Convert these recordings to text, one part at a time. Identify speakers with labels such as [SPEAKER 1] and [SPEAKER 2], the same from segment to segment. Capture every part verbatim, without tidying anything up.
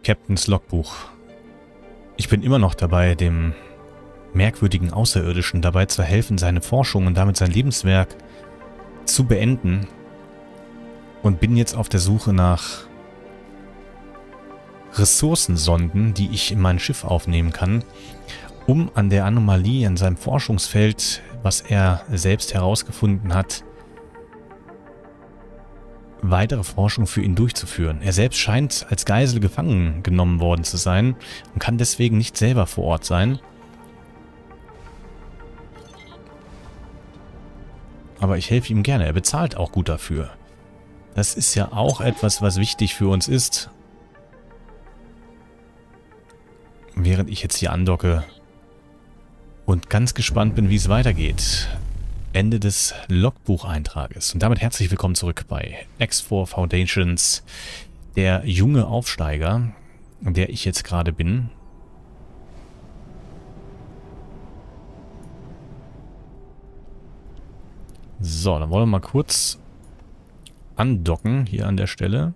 [SPEAKER 1] Captains Logbuch. Ich bin immer noch dabei, dem merkwürdigen Außerirdischen dabei zu helfen, seine Forschung und damit sein Lebenswerk zu beenden. Und bin jetzt auf der Suche nach Ressourcensonden, die ich in mein Schiff aufnehmen kann, um an der Anomalie in seinem Forschungsfeld, was er selbst herausgefunden hat, weitere Forschung für ihn durchzuführen. Er selbst scheint als Geisel gefangen genommen worden zu sein und kann deswegen nicht selber vor Ort sein. Aber ich helfe ihm gerne. Er bezahlt auch gut dafür. Das ist ja auch etwas, was wichtig für uns ist. Während ich jetzt hier andocke und ganz gespannt bin, wie es weitergeht. Ende des Logbucheintrages. Und damit herzlich willkommen zurück bei X vier Foundations, der junge Aufsteiger, der ich jetzt gerade bin. So, dann wollen wir mal kurz andocken hier an der Stelle.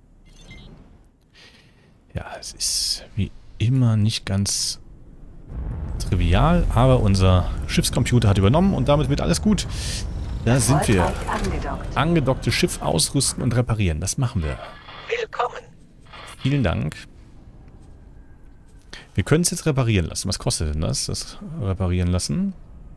[SPEAKER 1] Ja, es ist wie immer nicht ganz trivial, aber unser Schiffscomputer hat übernommen und damit wird alles gut. Da sind wir.
[SPEAKER 2] Angedockt.
[SPEAKER 1] Angedocktes Schiff ausrüsten und reparieren. Das machen wir.
[SPEAKER 2] Willkommen.
[SPEAKER 1] Vielen Dank. Wir können es jetzt reparieren lassen. Was kostet denn das? Das reparieren lassen.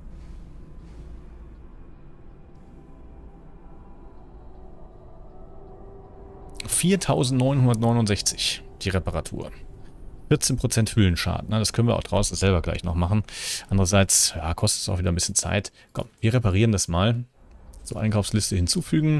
[SPEAKER 1] viertausendneunhundertneunundsechzig die Reparatur. vierzehn Prozent Hüllenschaden. Das können wir auch draußen selber gleich noch machen. Andererseits ja, kostet es auch wieder ein bisschen Zeit. Komm, wir reparieren das mal. Zur Einkaufsliste hinzufügen.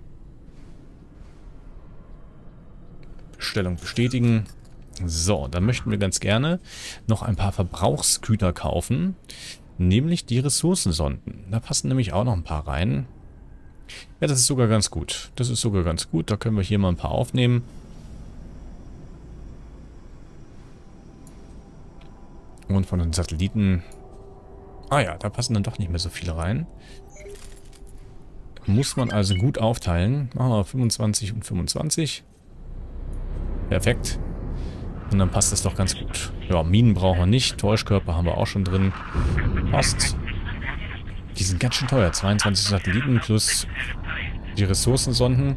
[SPEAKER 1] Bestellung bestätigen. So, dann möchten wir ganz gerne noch ein paar Verbrauchsgüter kaufen. Nämlich die Ressourcensonden. Da passen nämlich auch noch ein paar rein. Ja, das ist sogar ganz gut. Das ist sogar ganz gut. Da können wir hier mal ein paar aufnehmen. Und von den Satelliten... Ah ja, da passen dann doch nicht mehr so viele rein. Muss man also gut aufteilen. Machen wir fünfundzwanzig und fünfundzwanzig. Perfekt. Und dann passt das doch ganz gut. Ja, Minen brauchen wir nicht. Täuschkörper haben wir auch schon drin. Passt. Die sind ganz schön teuer. zweiundzwanzig Satelliten plus die Ressourcensonden.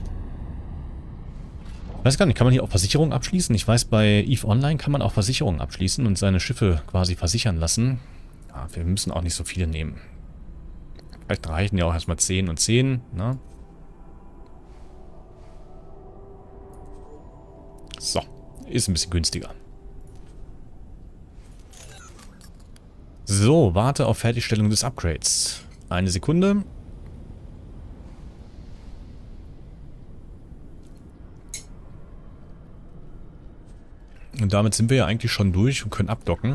[SPEAKER 1] Ich weiß gar nicht, kann man hier auch Versicherungen abschließen? Ich weiß, bei EVE Online kann man auch Versicherungen abschließen und seine Schiffe quasi versichern lassen. Ja, wir müssen auch nicht so viele nehmen. Vielleicht reichen ja auch erstmal zehn und zehn, ne? So, ist ein bisschen günstiger. So, warte auf Fertigstellung des Upgrades. Eine Sekunde. Und damit sind wir ja eigentlich schon durch und können abdocken.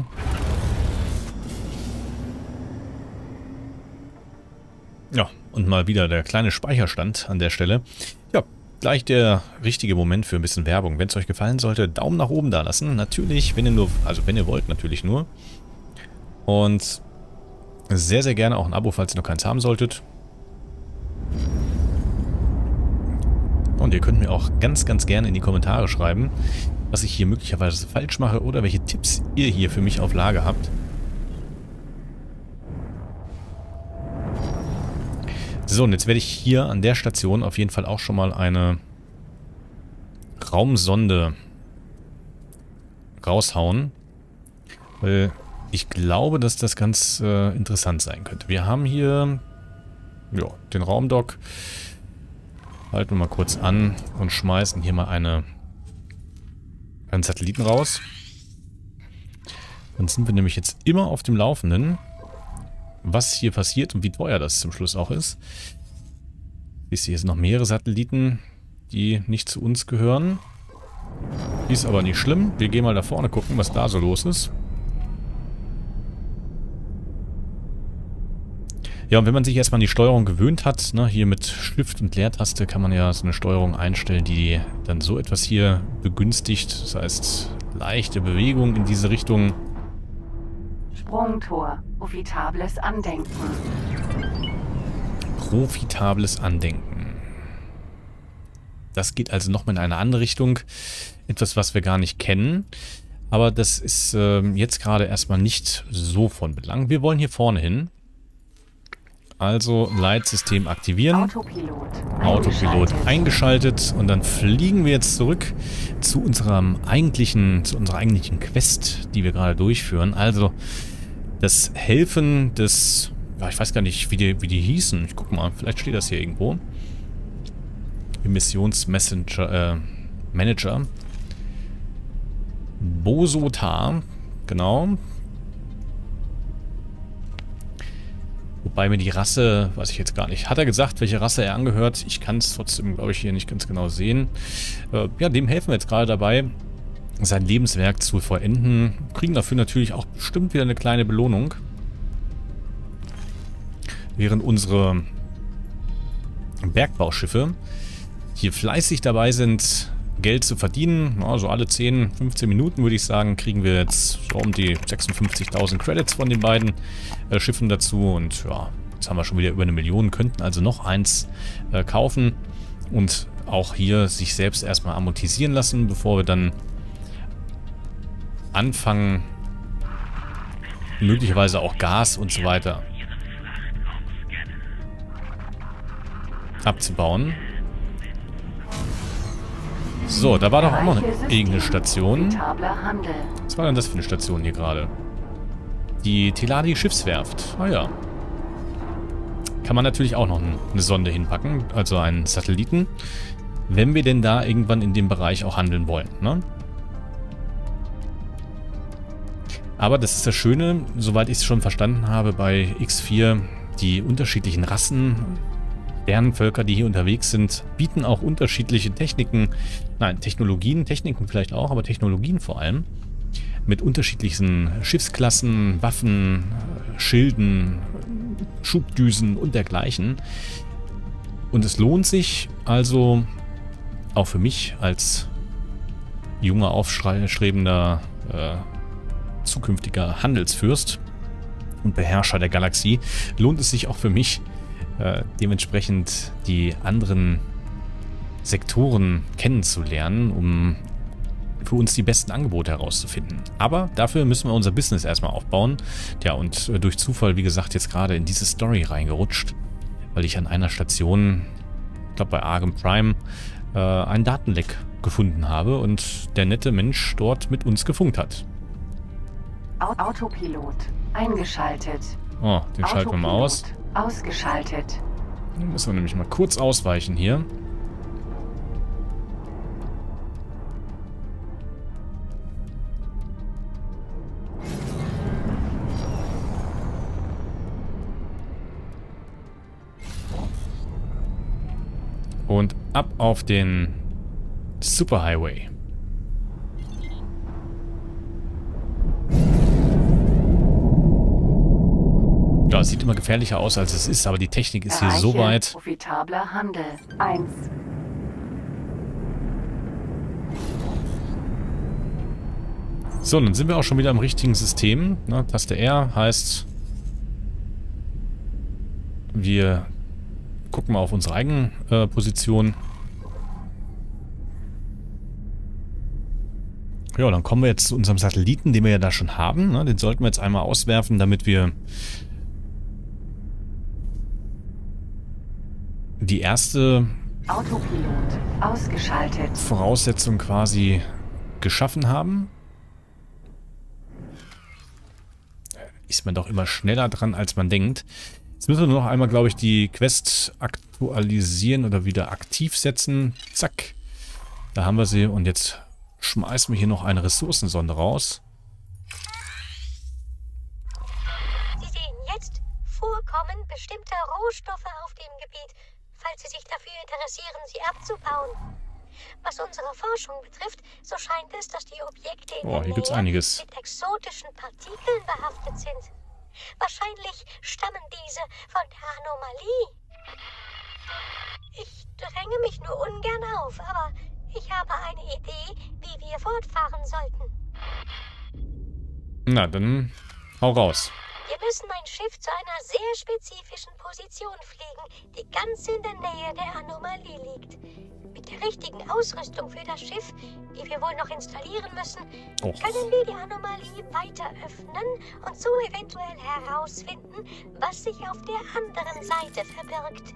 [SPEAKER 1] Ja, und mal wieder der kleine Speicherstand an der Stelle. Ja, gleich der richtige Moment für ein bisschen Werbung. Wenn es euch gefallen sollte, Daumen nach oben da lassen. Natürlich, wenn ihr nur, also wenn ihr wollt, natürlich nur. Und sehr, sehr gerne auch ein Abo, falls ihr noch keins haben solltet. Und ihr könnt mir auch ganz, ganz gerne in die Kommentare schreiben, was ich hier möglicherweise falsch mache oder welche Tipps ihr hier für mich auf Lager habt. So, und jetzt werde ich hier an der Station auf jeden Fall auch schon mal eine Raumsonde raushauen. Weil ich glaube, dass das ganz äh, interessant sein könnte. Wir haben hier ja, den Raumdock. Halten wir mal kurz an und schmeißen hier mal eine, einen Satelliten raus. Dann sind wir nämlich jetzt immer auf dem Laufenden, was hier passiert und wie teuer das zum Schluss auch ist. Ich sehe jetzt noch mehrere Satelliten, die nicht zu uns gehören. Ist aber nicht schlimm. Wir gehen mal da vorne gucken, was da so los ist. Ja, und wenn man sich erstmal an die Steuerung gewöhnt hat, ne, hier mit Shift und Leertaste kann man ja so eine Steuerung einstellen, die dann so etwas hier begünstigt. Das heißt, leichte Bewegung in diese Richtung.
[SPEAKER 2] Sprungtor. Profitables Andenken.
[SPEAKER 1] Profitables Andenken. Das geht also nochmal in eine andere Richtung. Etwas, was wir gar nicht kennen. Aber das ist äh, jetzt gerade erstmal nicht so von Belang. Wir wollen hier vorne hin. Also Leitsystem aktivieren.
[SPEAKER 2] Autopilot,
[SPEAKER 1] Autopilot eingeschaltet. Und dann fliegen wir jetzt zurück zu unserem eigentlichen, zu unserer eigentlichen Quest, die wir gerade durchführen. Also das Helfen des, ja, ich weiß gar nicht, wie die, wie die hießen. Ich guck mal, vielleicht steht das hier irgendwo. Missionsmessenger, äh, Manager. Bosotar, genau. Wobei mir die Rasse, weiß ich jetzt gar nicht. Hat er gesagt, welche Rasse er angehört? Ich kann es trotzdem, glaube ich, hier nicht ganz genau sehen. Äh, ja, dem helfen wir jetzt gerade dabei, sein Lebenswerk zu vollenden. Kriegen dafür natürlich auch bestimmt wieder eine kleine Belohnung. Während unsere Bergbauschiffe hier fleißig dabei sind, Geld zu verdienen. Also alle zehn, fünfzehn Minuten, würde ich sagen, kriegen wir jetzt so um die sechsundfünfzigtausend Credits von den beiden äh, Schiffen dazu. Und ja, jetzt haben wir schon wieder über eine Million, könnten also noch eins äh, kaufen und auch hier sich selbst erstmal amortisieren lassen, bevor wir dann anfangen, möglicherweise auch Gas und so weiter abzubauen. So, da war doch auch noch eine, irgendeine Station. Was war denn das für eine Station hier gerade? Die Teladi Schiffswerft. Ah ja. Kann man natürlich auch noch eine Sonde hinpacken, also einen Satelliten, wenn wir denn da irgendwann in dem Bereich auch handeln wollen, ne? Aber das ist das Schöne, soweit ich es schon verstanden habe, bei X vier, die unterschiedlichen Rassen, Sternenvölker, die hier unterwegs sind, bieten auch unterschiedliche Techniken, nein, Technologien, Techniken vielleicht auch, aber Technologien vor allem, mit unterschiedlichen Schiffsklassen, Waffen, Schilden, Schubdüsen und dergleichen. Und es lohnt sich also auch für mich als junger, aufstrebender, äh, zukünftiger Handelsfürst und Beherrscher der Galaxie, lohnt es sich auch für mich, Äh, dementsprechend die anderen Sektoren kennenzulernen, um für uns die besten Angebote herauszufinden. Aber dafür müssen wir unser Business erstmal aufbauen. Ja, und äh, durch Zufall, wie gesagt, jetzt gerade in diese Story reingerutscht, weil ich an einer Station, ich glaube bei Arkham Prime, äh, ein Datenleck gefunden habe und der nette Mensch dort mit uns gefunkt hat.
[SPEAKER 2] Autopilot eingeschaltet.
[SPEAKER 1] Oh, den schalten wir mal aus.
[SPEAKER 2] Ausgeschaltet.
[SPEAKER 1] Dann müssen wir nämlich mal kurz ausweichen hier. Und ab auf den Superhighway. Ja, es sieht immer gefährlicher aus, als es ist, aber die Technik ist hier so weit.
[SPEAKER 2] Profitabler Handel. eins.
[SPEAKER 1] So, dann sind wir auch schon wieder im richtigen System. Na, Taste R heißt, wir gucken mal auf unsere eigene äh, Position. Ja, dann kommen wir jetzt zu unserem Satelliten, den wir ja da schon haben. Ne? Den sollten wir jetzt einmal auswerfen, damit wir die erste
[SPEAKER 2] Autopilot ausgeschaltet.
[SPEAKER 1] Voraussetzung quasi geschaffen haben. Ist man doch immer schneller dran, als man denkt. Jetzt müssen wir nur noch einmal, glaube ich, die Quest aktualisieren oder wieder aktiv setzen. Zack. Da haben wir sie. Und jetzt schmeißen wir hier noch eine Ressourcensonde raus.
[SPEAKER 3] Sie sehen jetzt Vorkommen bestimmter Rohstoffe auf dem Gebiet. Falls Sie sich dafür interessieren, sie abzubauen. Was unsere Forschung betrifft, so scheint es, dass die Objekte in
[SPEAKER 1] Oh, hier
[SPEAKER 3] der
[SPEAKER 1] gibt's
[SPEAKER 3] Nähe
[SPEAKER 1] einiges.
[SPEAKER 3] mit exotischen Partikeln behaftet sind. Wahrscheinlich stammen diese von der Anomalie. Ich dränge mich nur ungern auf, aber ich habe eine Idee, wie wir fortfahren sollten.
[SPEAKER 1] Na, dann hau raus.
[SPEAKER 3] Wir müssen mein Schiff zu einer sehr spezifischen Position fliegen, die ganz in der Nähe der Anomalie liegt. Mit der richtigen Ausrüstung für das Schiff, die wir wohl noch installieren müssen,
[SPEAKER 1] Oh.
[SPEAKER 3] können wir die Anomalie weiter öffnen und so eventuell herausfinden, was sich auf der anderen Seite verbirgt.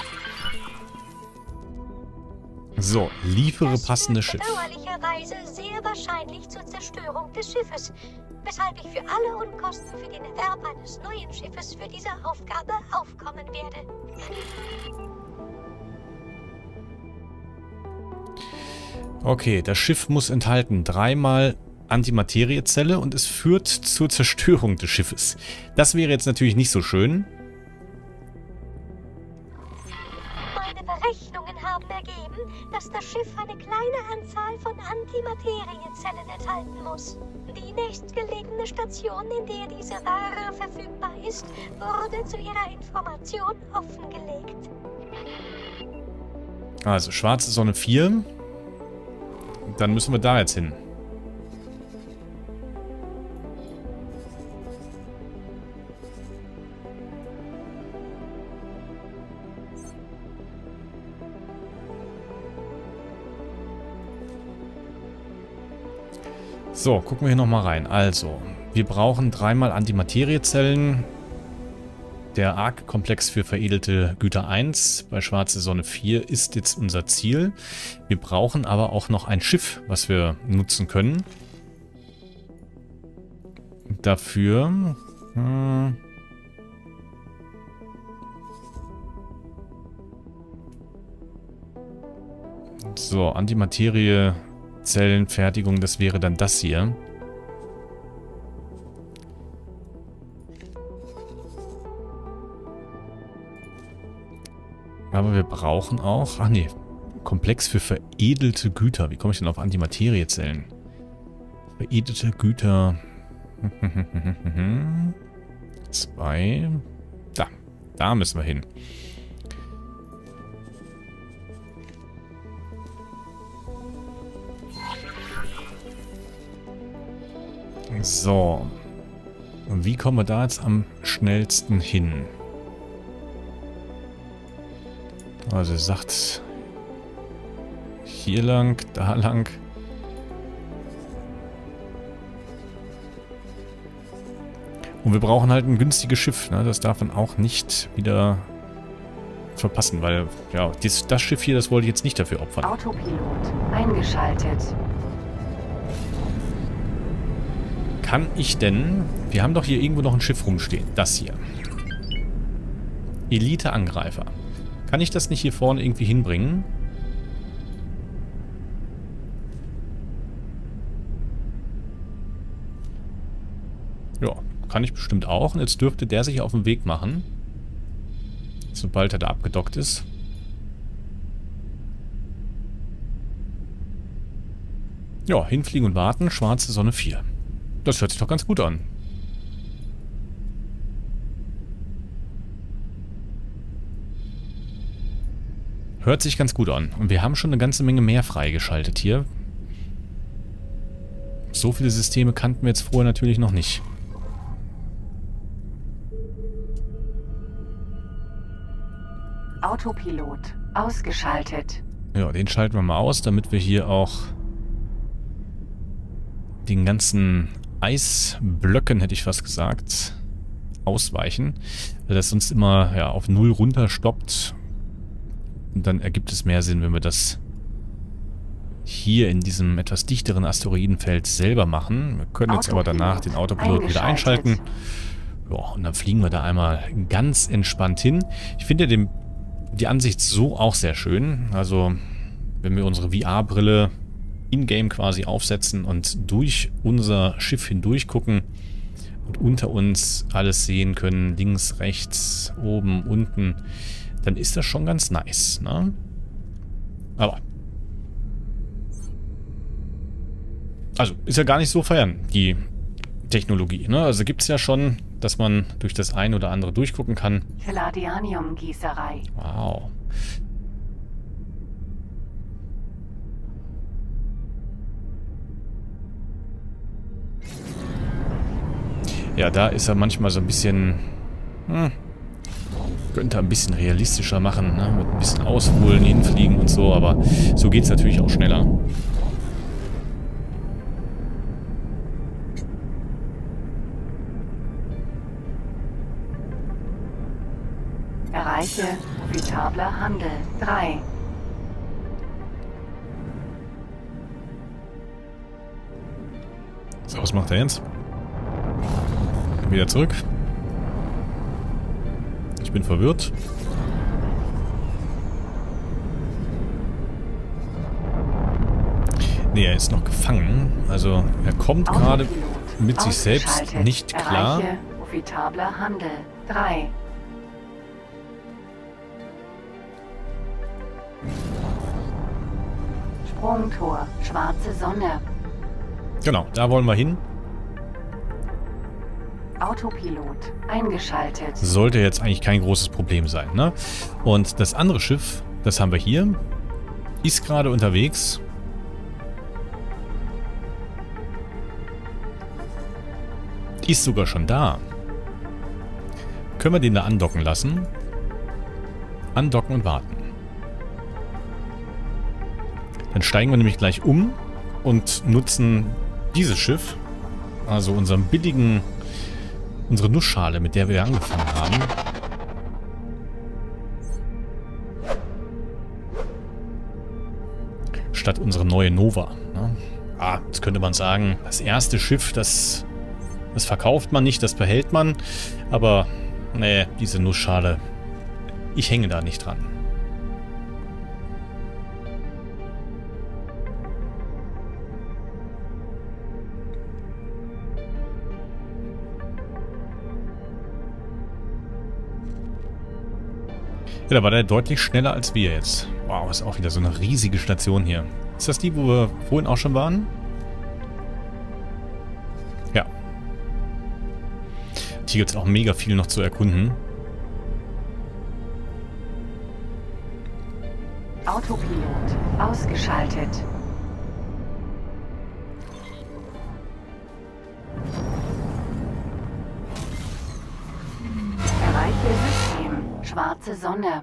[SPEAKER 1] So, liefere
[SPEAKER 3] Das
[SPEAKER 1] passende
[SPEAKER 3] führt
[SPEAKER 1] Schiff.
[SPEAKER 3] bedauerlicherweise sehr wahrscheinlich zur Zerstörung des Schiffes, weshalb ich für alle Unkosten für den Erwerb eines neuen Schiffes für diese Aufgabe aufkommen werde.
[SPEAKER 1] Okay, das Schiff muss enthalten dreimal Antimateriezelle und es führt zur Zerstörung des Schiffes. Das wäre jetzt natürlich nicht so schön.
[SPEAKER 3] Meine Berechnungen haben ergeben, dass das Schiff eine kleine Anzahl von Antimateriezellen enthalten muss. Die nächstgelegene Station, in der diese Ware verfügbar ist, wurde zu ihrer Information offengelegt.
[SPEAKER 1] Also, schwarze Sonne vier. Dann müssen wir da jetzt hin. So, gucken wir hier nochmal rein. Also, wir brauchen dreimal Antimateriezellen. Der Arc-Komplex für veredelte Güter eins bei Schwarze Sonne vier ist jetzt unser Ziel. Wir brauchen aber auch noch ein Schiff, was wir nutzen können. Dafür... Hm, so, Antimateriezellenfertigung, das wäre dann das hier. Aber wir brauchen auch... Ach nee. Komplex für veredelte Güter. Wie komme ich denn auf Antimateriezellen? Veredelte Güter... Zwei... Da. Da müssen wir hin. So. Und wie kommen wir da jetzt am schnellsten hin? Also er sagt hier lang, da lang. Und wir brauchen halt ein günstiges Schiff. Ne? Das darf man auch nicht wieder verpassen, weil ja, das, das Schiff hier, das wollte ich jetzt nicht dafür opfern.
[SPEAKER 2] Autopilot eingeschaltet.
[SPEAKER 1] Kann ich denn... Wir haben doch hier irgendwo noch ein Schiff rumstehen. Das hier. Elite-Angreifer. Kann ich das nicht hier vorne irgendwie hinbringen? Ja, kann ich bestimmt auch. Und jetzt dürfte der sich auf den Weg machen. Sobald er da abgedockt ist. Ja, hinfliegen und warten. Schwarze Sonne vier. Das hört sich doch ganz gut an. Hört sich ganz gut an. Und wir haben schon eine ganze Menge mehr freigeschaltet hier. So viele Systeme kannten wir jetzt vorher natürlich noch nicht.
[SPEAKER 2] Autopilot ausgeschaltet.
[SPEAKER 1] Ja, den schalten wir mal aus, damit wir hier auch den ganzen Eisblöcken, hätte ich fast gesagt, ausweichen. Weil das sonst immer ja, auf null runterstoppt. Und dann ergibt es mehr Sinn, wenn wir das hier in diesem etwas dichteren Asteroidenfeld selber machen. Wir können jetzt aber danach den Autopilot wieder einschalten. Ja, und dann fliegen wir da einmal ganz entspannt hin. Ich finde den, die Ansicht so auch sehr schön. Also, wenn wir unsere V R-Brille in-game quasi aufsetzen und durch unser Schiff hindurch gucken und unter uns alles sehen können, links, rechts, oben, unten, dann ist das schon ganz nice, ne? Aber also, ist ja gar nicht so fern, die Technologie, ne? Also gibt es ja schon, dass man durch das ein oder andere durchgucken kann.
[SPEAKER 2] Palladianium-Gießerei.
[SPEAKER 1] Wow. Ja, da ist er manchmal so ein bisschen hm, könnte ein bisschen realistischer machen, ne? Mit ein bisschen ausholen, hinfliegen und so, aber so geht es natürlich auch schneller.
[SPEAKER 2] Erreiche profitabler Handel. drei.
[SPEAKER 1] So, was macht er jetzt? Wieder zurück. Ich bin verwirrt. Nee, er ist noch gefangen. Also er kommt gerade mit sich selbst nicht klar.
[SPEAKER 2] Erreiche profitabler Handel. drei. Sprungtor. Schwarze Sonne.
[SPEAKER 1] Genau, da wollen wir hin.
[SPEAKER 2] Autopilot eingeschaltet.
[SPEAKER 1] Sollte jetzt eigentlich kein großes Problem sein, ne? Und das andere Schiff, das haben wir hier, ist gerade unterwegs. Ist sogar schon da. Können wir den da andocken lassen? Andocken und warten. Dann steigen wir nämlich gleich um und nutzen dieses Schiff, also unseren billigen Unsere Nussschale, mit der wir angefangen haben. Statt unsere neue Nova. Ne? Ah, jetzt könnte man sagen, das erste Schiff, das, das verkauft man nicht, das behält man. Aber, nee, diese Nussschale, ich hänge da nicht dran. Ja, da war der deutlich schneller als wir jetzt. Wow, ist auch wieder so eine riesige Station hier. Ist das die, wo wir vorhin auch schon waren? Ja. Hier gibt es auch mega viel noch zu erkunden.
[SPEAKER 2] Autopilot ausgeschaltet. Erreiche System. Schwarze Sonne.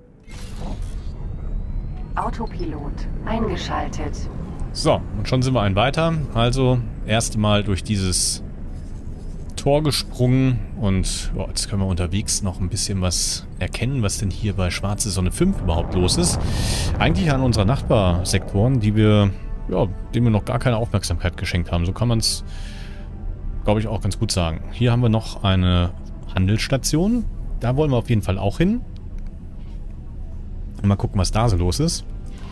[SPEAKER 2] Autopilot eingeschaltet.
[SPEAKER 1] So, und schon sind wir ein weiter. Also, erste Mal durch dieses Tor gesprungen. Und oh, jetzt können wir unterwegs noch ein bisschen was erkennen, was denn hier bei Schwarze Sonne fünf überhaupt los ist. Eigentlich an unserer Nachbarsektoren, die wir, ja, denen wir noch gar keine Aufmerksamkeit geschenkt haben. So kann man es, glaube ich, auch ganz gut sagen. Hier haben wir noch eine Handelsstation. Da wollen wir auf jeden Fall auch hin. Mal gucken, was da so los ist.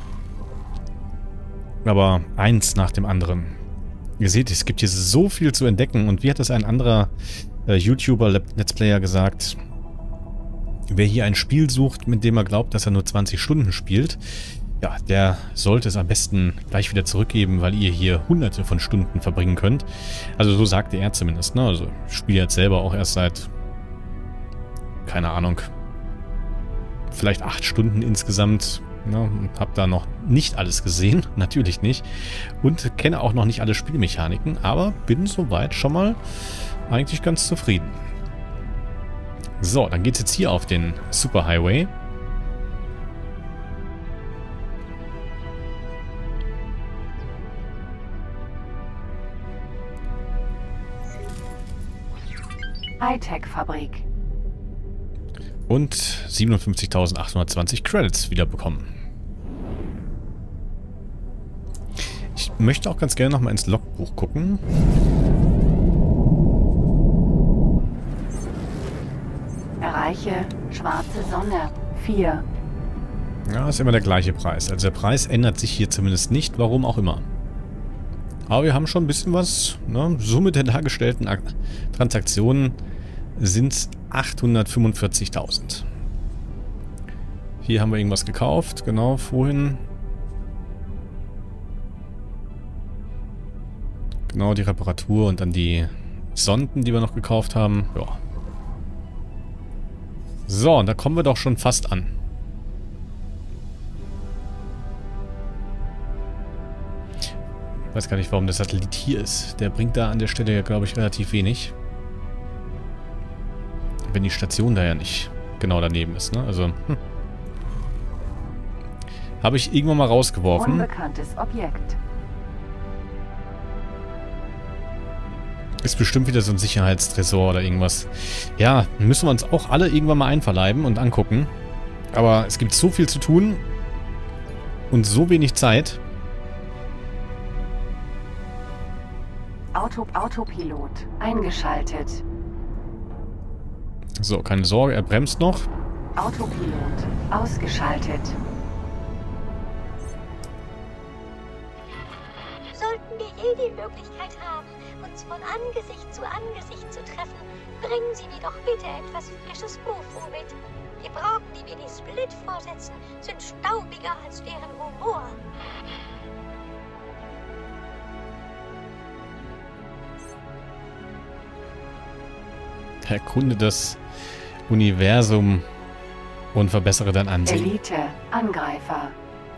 [SPEAKER 1] Aber eins nach dem anderen. Ihr seht, es gibt hier so viel zu entdecken. Und wie hat es ein anderer äh, YouTuber, Let's Player gesagt? Wer hier ein Spiel sucht, mit dem er glaubt, dass er nur zwanzig Stunden spielt, ja, der sollte es am besten gleich wieder zurückgeben, weil ihr hier hunderte von Stunden verbringen könnt. Also so sagte er zumindest, ne? Also ich spiele jetzt selber auch erst seit, keine Ahnung, vielleicht acht Stunden insgesamt. Ne, hab da noch nicht alles gesehen, natürlich nicht. Und kenne auch noch nicht alle Spielmechaniken, aber bin soweit schon mal eigentlich ganz zufrieden. So, dann geht es jetzt hier auf den Superhighway.
[SPEAKER 2] Hightech-Fabrik.
[SPEAKER 1] Und siebenundfünfzigtausendachthundertzwanzig Credits wieder bekommen. Ich möchte auch ganz gerne noch mal ins Logbuch gucken.
[SPEAKER 2] Erreiche Schwarze Sonne. vier.
[SPEAKER 1] Ja, ist immer der gleiche Preis. Also der Preis ändert sich hier zumindest nicht, warum auch immer. Aber wir haben schon ein bisschen was. Ne? Summe der dargestellten Transaktionen sind achthundertfünfundvierzigtausend. Hier haben wir irgendwas gekauft, genau, vorhin. Genau, die Reparatur und dann die Sonden, die wir noch gekauft haben. Ja. So, und da kommen wir doch schon fast an. Ich weiß gar nicht, warum der Satellit hier ist. Der bringt da an der Stelle ja, glaube ich, relativ wenig. Wenn die Station da ja nicht genau daneben ist, ne? Also, hm. Habe ich irgendwann mal rausgeworfen.
[SPEAKER 2] Unbekanntes Objekt.
[SPEAKER 1] Ist bestimmt wieder so ein Sicherheitstresor oder irgendwas. Ja, müssen wir uns auch alle irgendwann mal einverleiben und angucken. Aber es gibt so viel zu tun und so wenig Zeit.
[SPEAKER 2] Auto Autopilot eingeschaltet.
[SPEAKER 1] So, keine Sorge, er bremst noch.
[SPEAKER 2] Autopilot ausgeschaltet.
[SPEAKER 3] Sollten wir je die Möglichkeit haben, uns von Angesicht zu Angesicht zu treffen, bringen Sie mir doch bitte etwas frisches Tofu mit. Die Brocken, die mir die Split vorsetzen, sind staubiger als deren Humor.
[SPEAKER 1] Erkunde das Universum und verbessere dein Ansehen.
[SPEAKER 2] Elite Angreifer.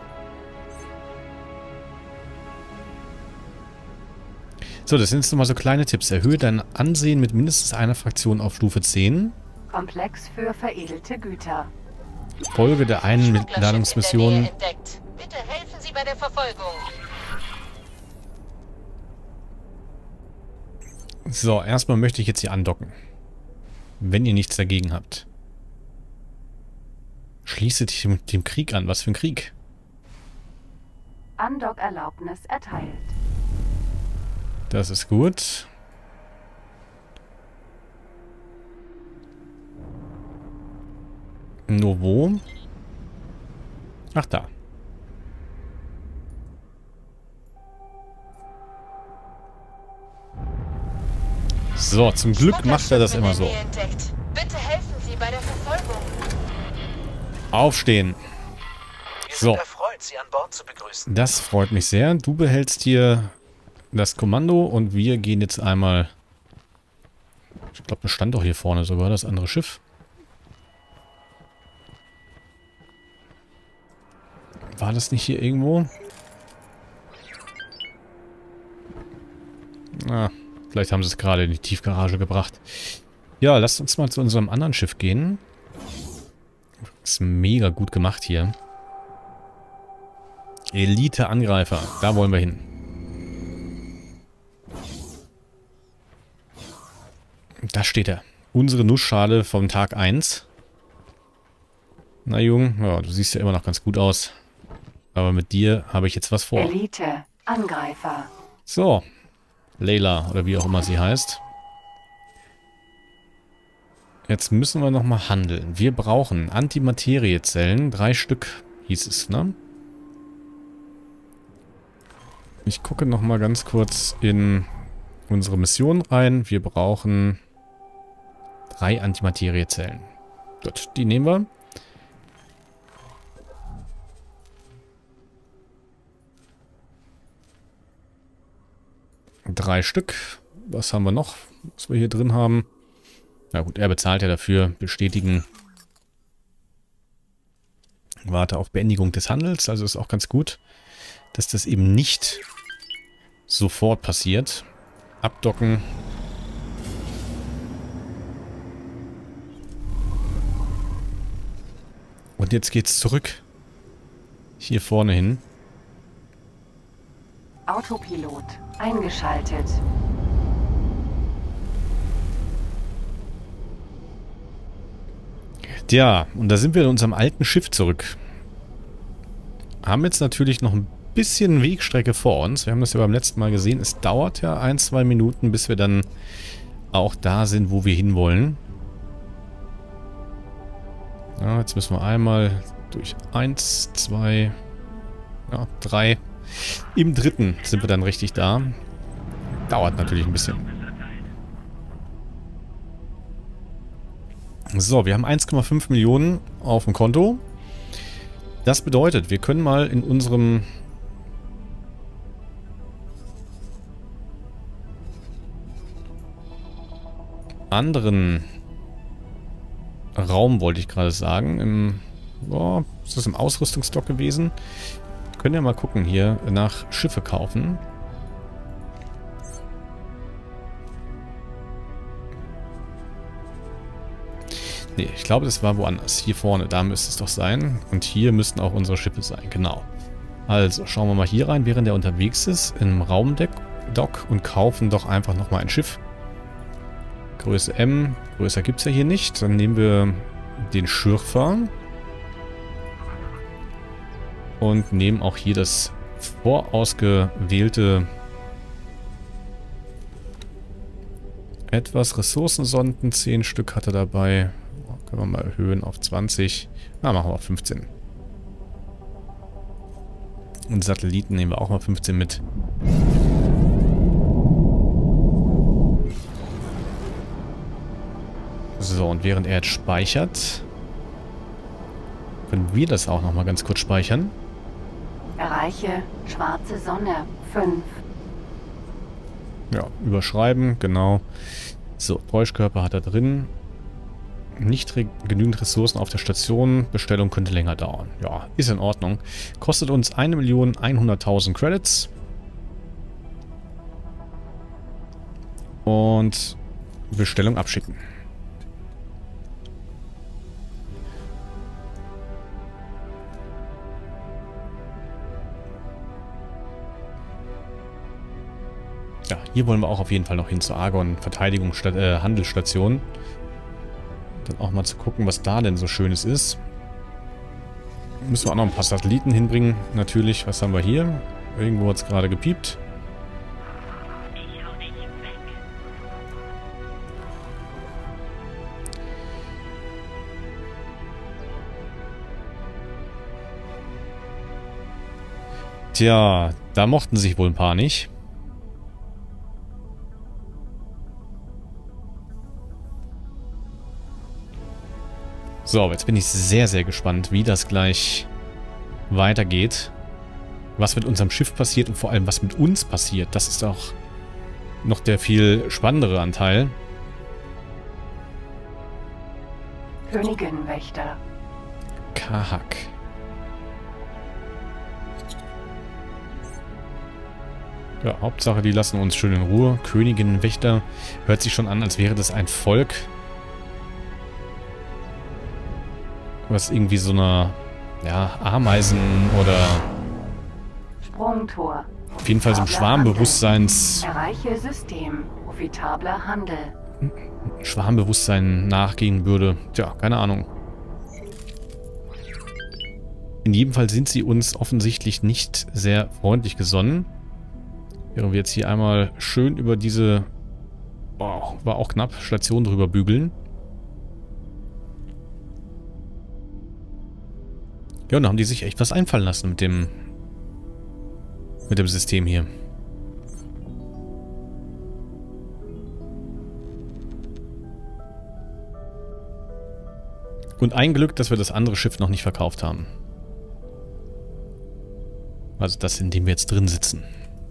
[SPEAKER 1] So, das sind jetzt nochmal so kleine Tipps. Erhöhe dein Ansehen mit mindestens einer Fraktion auf Stufe zehn.
[SPEAKER 2] Komplex für veredelte Güter.
[SPEAKER 1] Folge der Einladungsmission.
[SPEAKER 4] Bitte helfen Sie bei der Verfolgung.
[SPEAKER 1] So, erstmal möchte ich jetzt hier andocken. Wenn ihr nichts dagegen habt. Schließe dich mit dem Krieg an. Was für ein Krieg?
[SPEAKER 2] Andockerlaubnis erteilt.
[SPEAKER 1] Das ist gut. Nur wo? Ach, da. So, zum Glück macht er das immer so.
[SPEAKER 4] Bitte helfen Sie bei der Verfolgung.
[SPEAKER 1] Aufstehen.
[SPEAKER 5] Wir sind
[SPEAKER 1] So.
[SPEAKER 5] erfreut, Sie an Bord zu begrüßen.
[SPEAKER 1] Das freut mich sehr. Du behältst hier das Kommando und wir gehen jetzt einmal... Ich glaube, das stand doch hier vorne sogar, das andere Schiff. War das nicht hier irgendwo? Ah, vielleicht haben sie es gerade in die Tiefgarage gebracht. Ja, lasst uns mal zu unserem anderen Schiff gehen. Ist mega gut gemacht hier. Elite-Angreifer. Da wollen wir hin. Da steht er. Unsere Nussschale vom Tag eins. Na Jung, ja, du siehst ja immer noch ganz gut aus. Aber mit dir habe ich jetzt was vor.
[SPEAKER 2] Elite Angreifer.
[SPEAKER 1] So. Layla, oder wie auch immer sie heißt. Jetzt müssen wir nochmal handeln. Wir brauchen Antimateriezellen. Drei Stück hieß es, ne? Ich gucke nochmal ganz kurz in unsere Mission rein. Wir brauchen drei Antimateriezellen. Gut, die nehmen wir. Drei Stück. Was haben wir noch, was wir hier drin haben? Na gut, er bezahlt ja dafür. Bestätigen. Warte auf Beendigung des Handels. Also ist auch ganz gut, dass das eben nicht sofort passiert. Abdocken. Und jetzt geht's zurück. Hier vorne hin.
[SPEAKER 2] Autopilot eingeschaltet.
[SPEAKER 1] Ja, und da sind wir in unserem alten Schiff zurück. Haben jetzt natürlich noch ein bisschen Wegstrecke vor uns. Wir haben das ja beim letzten Mal gesehen. Es dauert ja ein, zwei Minuten, bis wir dann auch da sind, wo wir hinwollen. Ja, jetzt müssen wir einmal durch eins, zwei, ja, drei. Im dritten sind wir dann richtig da. Dauert natürlich ein bisschen. So, wir haben eins Komma fünf Millionen auf dem Konto. Das bedeutet, wir können mal in unserem anderen Raum, wollte ich gerade sagen, im, oh, ist das im Ausrüstungsstock gewesen? Können ja mal gucken hier nach Schiffe kaufen. Nee, ich glaube, das war woanders. Hier vorne, da müsste es doch sein. Und hier müssten auch unsere Schiffe sein, genau. Also, schauen wir mal hier rein, während er unterwegs ist, im Raumdeck Dock und kaufen doch einfach nochmal ein Schiff. Größe M, größer gibt es ja hier nicht. Dann nehmen wir den Schürfer. Und nehmen auch hier das vorausgewählte etwas Ressourcensonden. zehn Stück hat er dabei. Können wir mal erhöhen auf zwanzig. Na, machen wir auf fünfzehn. Und Satelliten nehmen wir auch mal fünfzehn mit. So, und während er jetzt speichert, können wir das auch nochmal ganz kurz speichern.
[SPEAKER 2] Erreiche schwarze Sonne fünf.
[SPEAKER 1] Ja, überschreiben, genau. So, Täuschkörper hat er drin. Nicht genügend Ressourcen auf der Station. Bestellung könnte länger dauern. Ja, ist in Ordnung. Kostet uns eine Million hunderttausend Credits. Und Bestellung abschicken. Ja, hier wollen wir auch auf jeden Fall noch hin zur Argon Verteidigung äh, Handelsstation. Dann auch mal zu gucken, was da denn so Schönes ist. Müssen wir auch noch ein paar Satelliten hinbringen. Natürlich, was haben wir hier? Irgendwo hat es gerade gepiept. Tja, da mochten sich wohl ein paar nicht. So, jetzt bin ich sehr, sehr gespannt, wie das gleich weitergeht. Was mit unserem Schiff passiert und vor allem, was mit uns passiert. Das ist auch noch der viel spannendere Anteil.
[SPEAKER 2] Königinwächter.
[SPEAKER 1] Kahak. Ja, Hauptsache, die lassen uns schön in Ruhe. Königinwächter hört sich schon an, als wäre das ein Volk, was irgendwie so eine, ja, Ameisen oder
[SPEAKER 2] Sprungtor.
[SPEAKER 1] auf jeden Fall so ein Schwarmbewusstseins
[SPEAKER 2] Erreiche System. Profitabler Handel.
[SPEAKER 1] Schwarmbewusstsein nachgehen würde. Tja, keine Ahnung. In jedem Fall sind sie uns offensichtlich nicht sehr freundlich gesonnen. Während wir jetzt hier einmal schön über diese, oh, war auch knapp, Station drüber bügeln. Ja, und da haben die sich echt was einfallen lassen mit dem mit dem System hier. Und ein Glück, dass wir das andere Schiff noch nicht verkauft haben. Also das, in dem wir jetzt drin sitzen.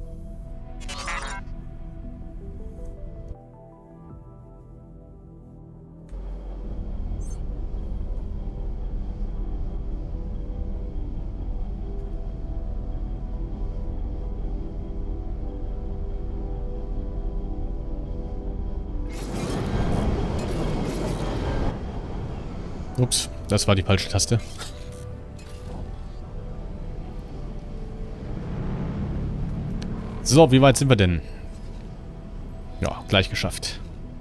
[SPEAKER 1] Ups, das war die falsche Taste. So, wie weit sind wir denn? Ja, gleich geschafft.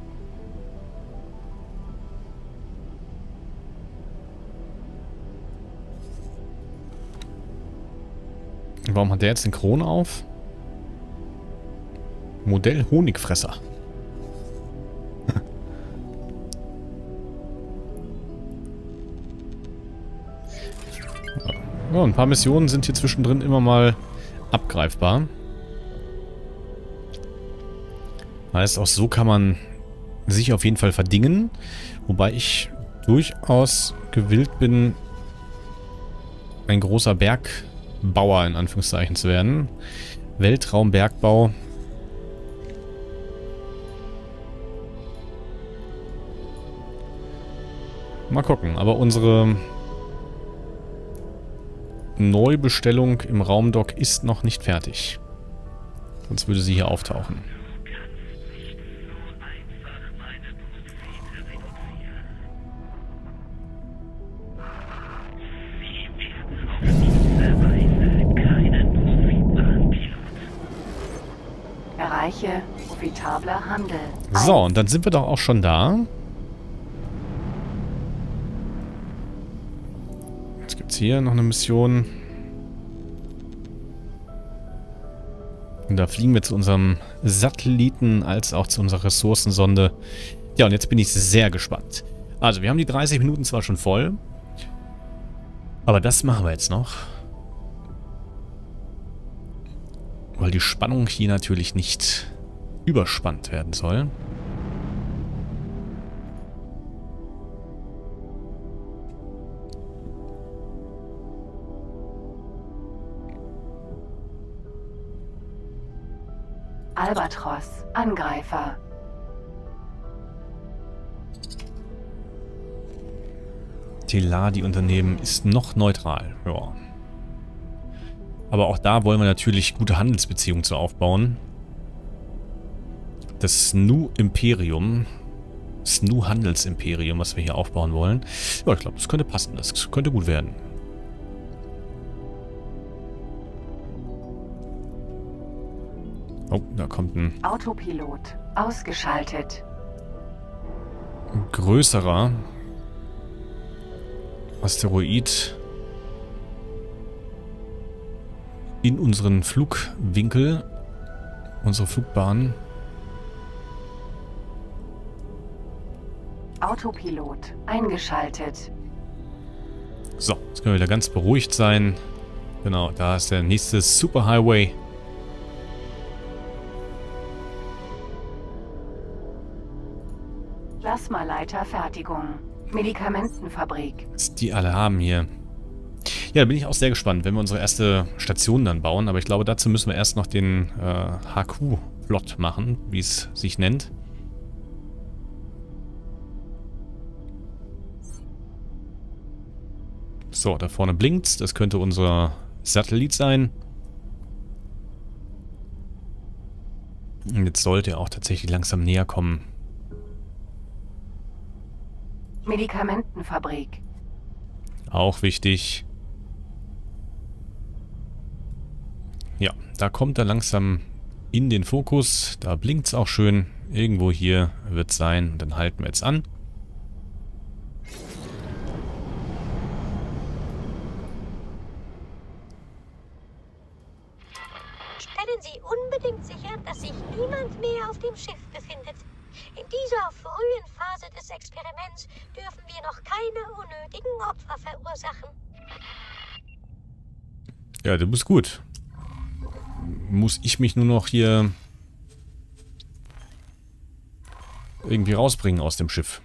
[SPEAKER 1] Warum hat der jetzt den Krone auf? Modell Honigfresser. Ja, ein paar Missionen sind hier zwischendrin immer mal abgreifbar. Heißt, auch so kann man sich auf jeden Fall verdingen. Wobei ich durchaus gewillt bin, ein großer Bergbauer in Anführungszeichen zu werden. Weltraumbergbau. Mal gucken, aber unsere Neubestellung im Raumdock ist noch nicht fertig. Sonst würde sie hier auftauchen.
[SPEAKER 2] Erreiche profitabler Handel.
[SPEAKER 1] So, und dann sind wir doch auch schon da. Jetzt gibt es hier noch eine Mission. Und da fliegen wir zu unserem Satelliten als auch zu unserer Ressourcensonde. Ja, und jetzt bin ich sehr gespannt. Also, wir haben die dreißig Minuten zwar schon voll, aber das machen wir jetzt noch. Weil die Spannung hier natürlich nicht überspannt werden soll.
[SPEAKER 2] Albatros, Angreifer.
[SPEAKER 1] Teladi-Unternehmen ist noch neutral. Ja. Aber auch da wollen wir natürlich gute Handelsbeziehungen zu aufbauen. Das S N U-Imperium, S N U-Handelsimperium, was wir hier aufbauen wollen. Ja, ich glaube, das könnte passen. Das könnte gut werden. Oh, da kommt ein
[SPEAKER 2] Autopilot ausgeschaltet.
[SPEAKER 1] größerer Asteroid in unseren Flugwinkel, unsere Flugbahn.
[SPEAKER 2] Autopilot eingeschaltet.
[SPEAKER 1] So, jetzt können wir wieder ganz beruhigt sein. Genau, da ist der nächste Superhighway.
[SPEAKER 2] Plasmaleiterfertigung. Medikamentenfabrik.
[SPEAKER 1] Was die alle haben hier. Ja, da bin ich auch sehr gespannt, wenn wir unsere erste Station dann bauen. Aber ich glaube, dazu müssen wir erst noch den äh, H Q-Plot machen, wie es sich nennt. So, da vorne blinkt's. Das könnte unser Satellit sein. Und jetzt sollte er auch tatsächlich langsam näher kommen.
[SPEAKER 2] Medikamentenfabrik.
[SPEAKER 1] Auch wichtig. Ja, da kommt er langsam in den Fokus. Da blinkt es auch schön. Irgendwo hier wird es sein. Dann halten wir jetzt an.
[SPEAKER 3] Stellen Sie unbedingt sicher, dass sich niemand mehr auf dem Schiff befindet. In dieser frühen Phase des Experiments dürfen wir noch keine unnötigen Opfer verursachen.
[SPEAKER 1] Ja, du bist gut. Muss ich mich nur noch hier irgendwie rausbringen aus dem Schiff.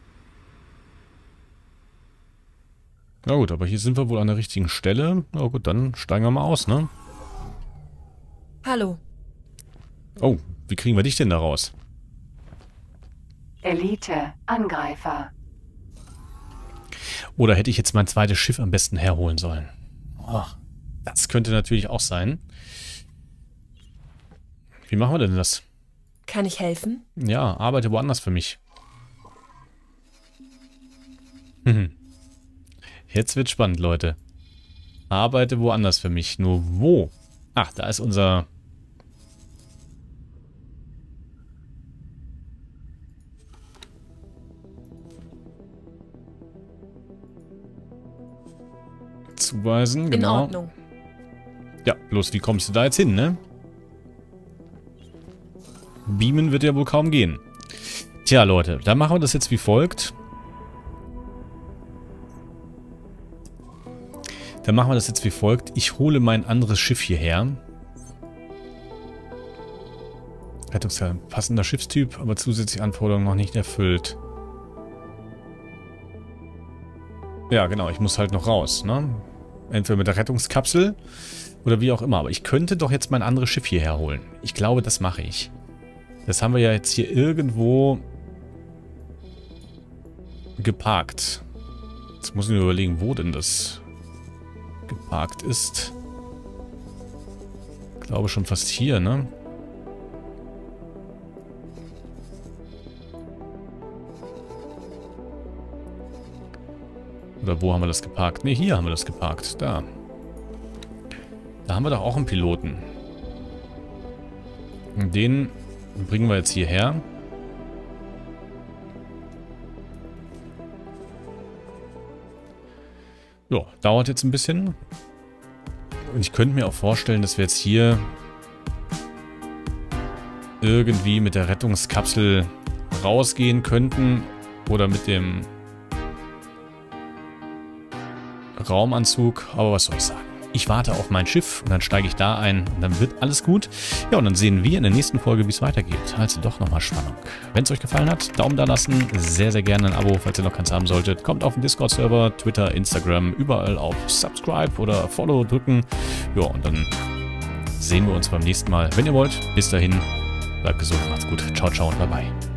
[SPEAKER 1] Na gut, aber hier sind wir wohl an der richtigen Stelle. Na gut, dann steigen wir mal aus, ne?
[SPEAKER 6] Hallo.
[SPEAKER 1] Oh, wie kriegen wir dich denn da raus?
[SPEAKER 2] Elite, Angreifer.
[SPEAKER 1] Oder hätte ich jetzt mein zweites Schiff am besten herholen sollen? Oh, das könnte natürlich auch sein. Wie machen wir denn das?
[SPEAKER 6] Kann ich helfen?
[SPEAKER 1] Ja, arbeite woanders für mich. Hm. Jetzt wird spannend, Leute. Arbeite woanders für mich. Nur wo? Ach, da ist unser... Zuweisen,
[SPEAKER 6] In
[SPEAKER 1] genau.
[SPEAKER 6] Ordnung.
[SPEAKER 1] Ja, bloß wie kommst du da jetzt hin, ne? Beamen wird ja wohl kaum gehen. Tja, Leute, dann machen wir das jetzt wie folgt. Dann machen wir das jetzt wie folgt. Ich hole mein anderes Schiff hierher. Rettungskeller, passender Schiffstyp, aber zusätzliche Anforderungen noch nicht erfüllt. Ja, genau, ich muss halt noch raus, ne? Entweder mit der Rettungskapsel oder wie auch immer. Aber ich könnte doch jetzt mein anderes Schiff hierher holen. Ich glaube, das mache ich. Das haben wir ja jetzt hier irgendwo geparkt. Jetzt muss ich mir überlegen, wo denn das geparkt ist. Ich glaube schon fast hier, ne? Oder wo haben wir das geparkt? Ne, hier haben wir das geparkt. Da. Da haben wir doch auch einen Piloten. Den bringen wir jetzt hierher. Ja, dauert jetzt ein bisschen. Und ich könnte mir auch vorstellen, dass wir jetzt hier irgendwie mit der Rettungskapsel rausgehen könnten. Oder mit dem Raumanzug. Aber was soll ich sagen? Ich warte auf mein Schiff und dann steige ich da ein und dann wird alles gut. Ja, und dann sehen wir in der nächsten Folge, wie es weitergeht. Also doch nochmal Spannung. Wenn es euch gefallen hat, Daumen da lassen. Sehr, sehr gerne ein Abo, falls ihr noch keins haben solltet. Kommt auf den Discord-Server, Twitter, Instagram, überall auf Subscribe oder Follow drücken. Ja, und dann sehen wir uns beim nächsten Mal. Wenn ihr wollt, bis dahin, bleibt gesund, macht's gut. Ciao, ciao und bye, bye.